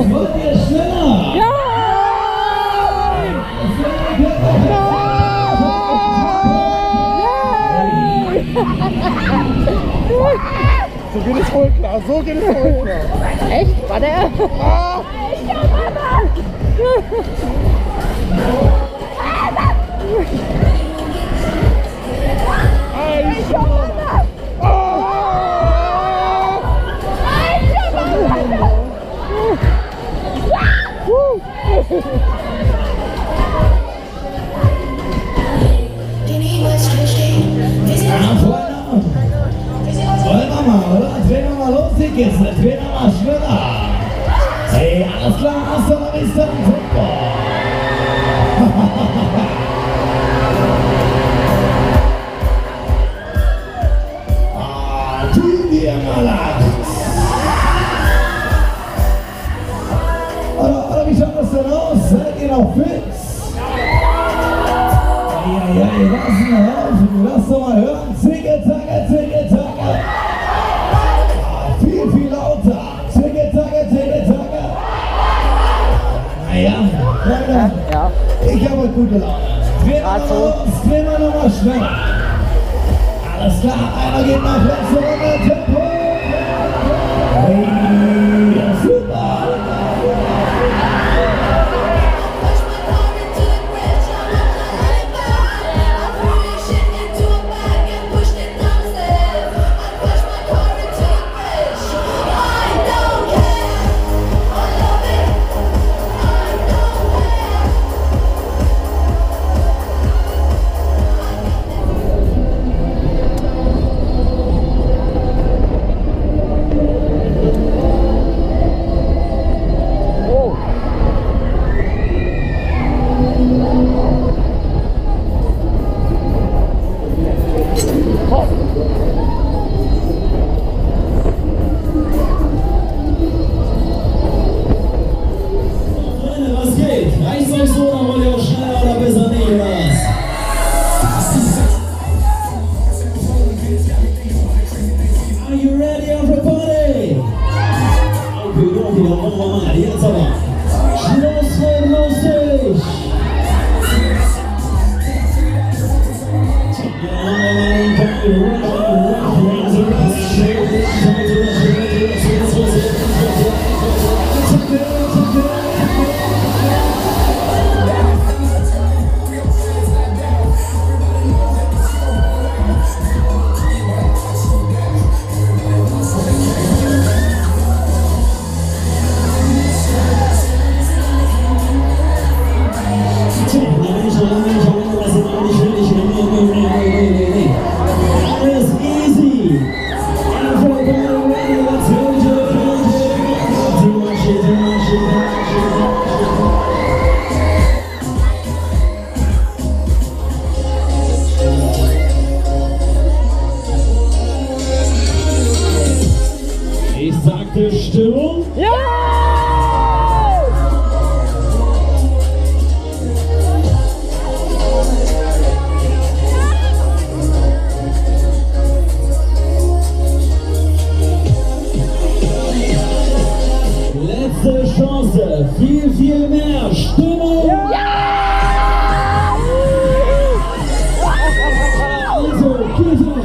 wollt ihr schneller? Ja! So geht es voll klar, so geht es voll klar. Echt? War der? Ah! Wollen wir mal, oder? Drehen wir mal los, die Kiste. Drehen wir mal schneller. Hey, alles klar, hasta la vista, Football. Tun wir mal ab. Oder wie schaut das denn aus? Seid ihr noch fit? Ja, lass doch mal hören. Zicke, zacke, zicke, zacke. Viel lauter. Zicke, zacke, zicke, zacke. Naja, Freunde, Ja. ich habe gute Laune. Drehen wir nochmal schneller. Alles klar, einer geht nach letzter Runde. Tempo. Hey, ja, super. Ich sagte Stimmung. Ja! Letzte Chance. Viel mehr Stimmung. Ja! Also, bitte.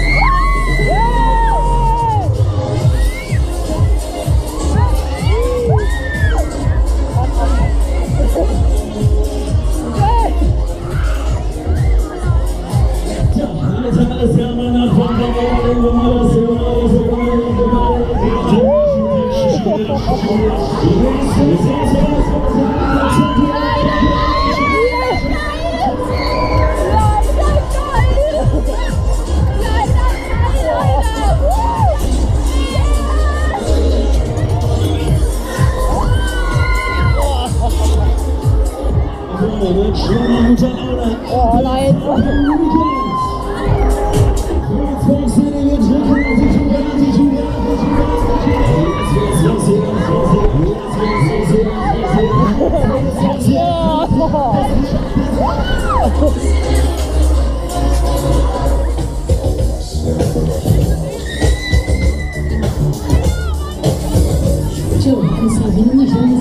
Oh nein! Joe, das war wieder nicht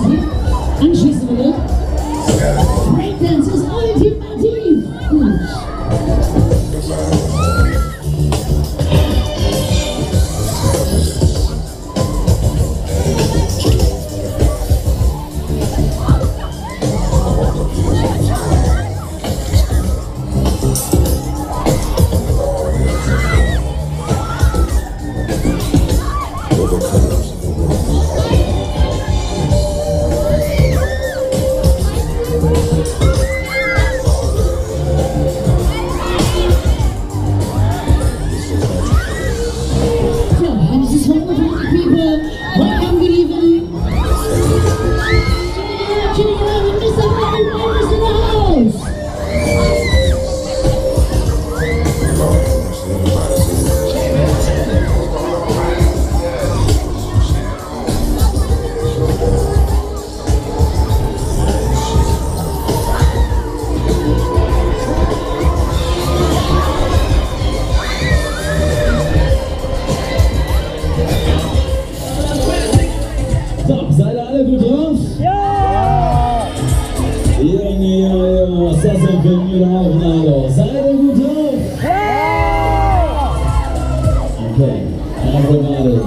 alle gut drauf? Ja! Ja, was ist das denn für ein guter Haufen, hallo? Seid ihr gut drauf? Ja! Okay, everybody.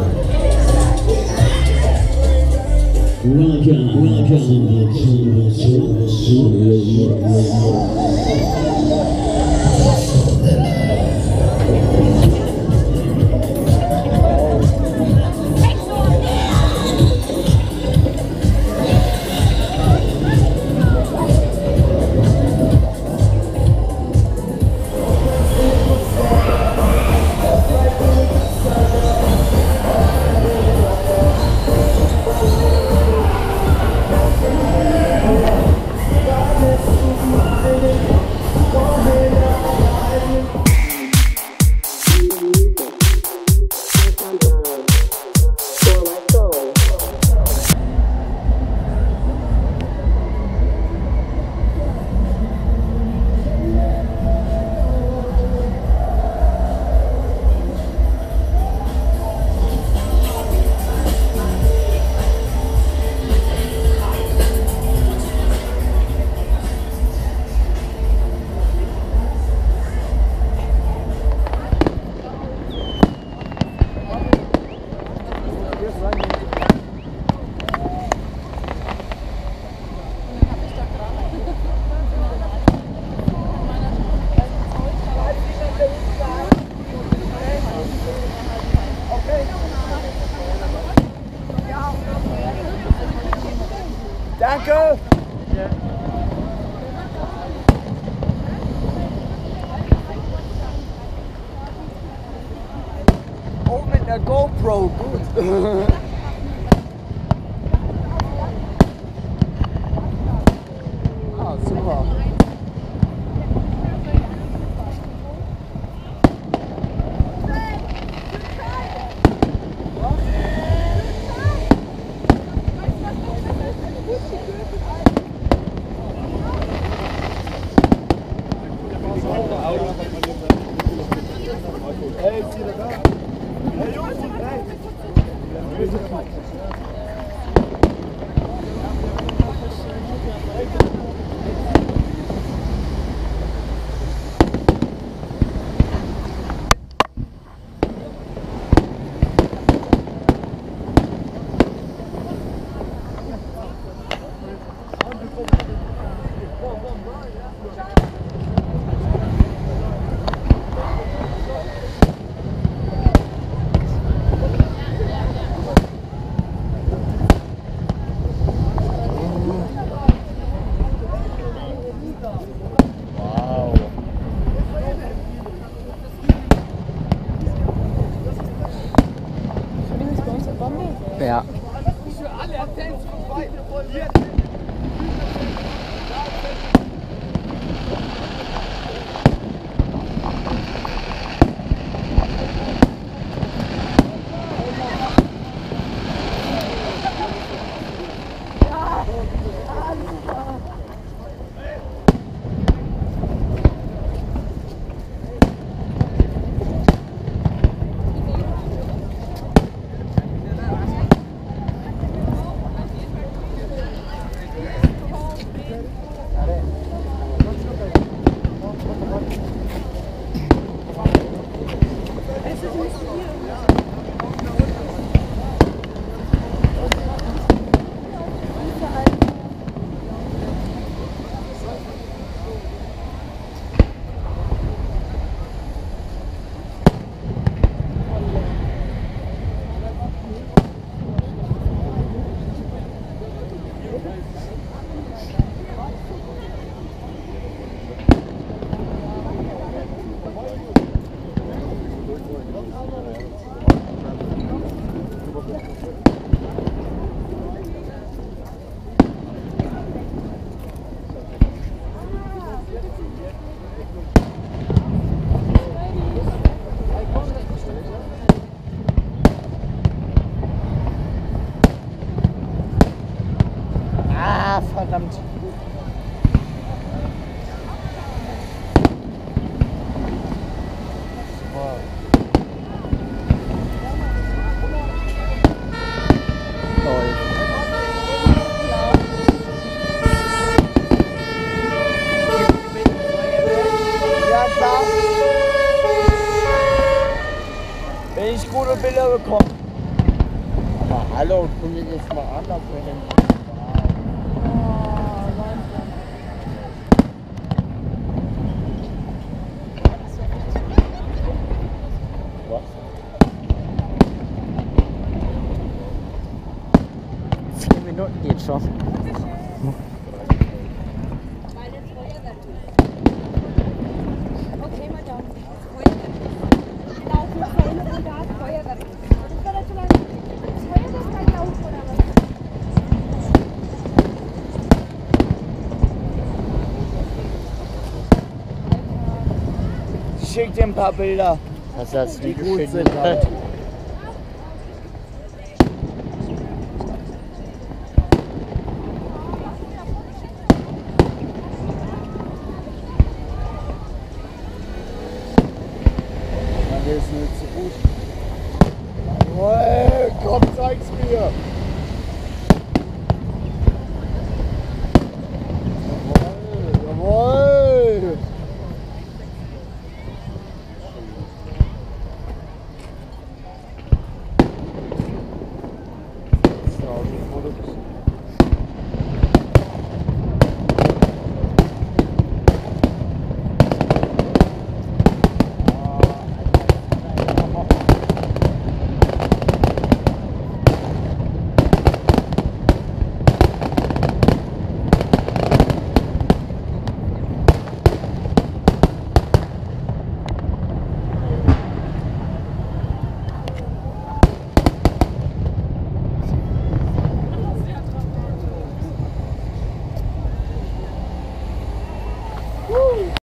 Welcome Danke! Auch mit der GoPro, gut. Ah, super. Hey, ist jeder da? Hey, Jungs, hey! Ja. Verdammt. Toll. bekommen. Aber hallo, guck dir das mal an, dass wir hin. Was? 4 Minuten geht schon. Okay, Madame. Laufen vorne und da ist Feuerwerk. Das war schon mal das Feuerwerk gleich laufen oder was? Ich schick dir ein paar Bilder, Hast du das die Video gut schön sind. gemacht?